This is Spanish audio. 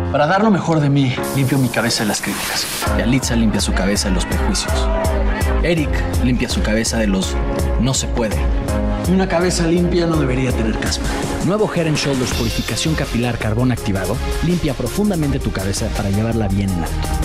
Para dar lo mejor de mí, limpio mi cabeza de las críticas. Yalitza limpia su cabeza de los prejuicios. Eric limpia su cabeza de los no se puede. Una cabeza limpia no debería tener caspa. Nuevo Head & Shoulders Purificación Capilar Carbón Activado limpia profundamente tu cabeza para llevarla bien en alto.